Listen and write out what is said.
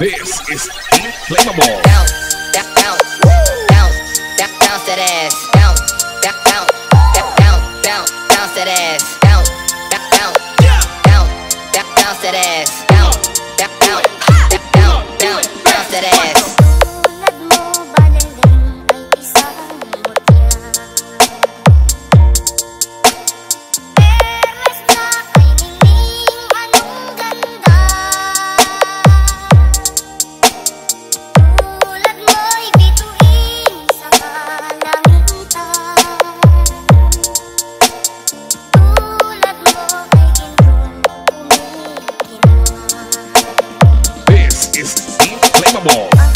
This is Flammable. Bounce, bounce, bounce, bounce that ass. Bounce, bounce, bounce, bounce that ass. Bounce, bounce, bounce that ass. Bounce, bounce that ass. Tulad mo, Baleleng, ay isang mutya. Perlas na kay nining, anong ganda. Tulad mo'y bituin sa kalangitan. Tulad mo kay gintong kumikinang. This is Flammable.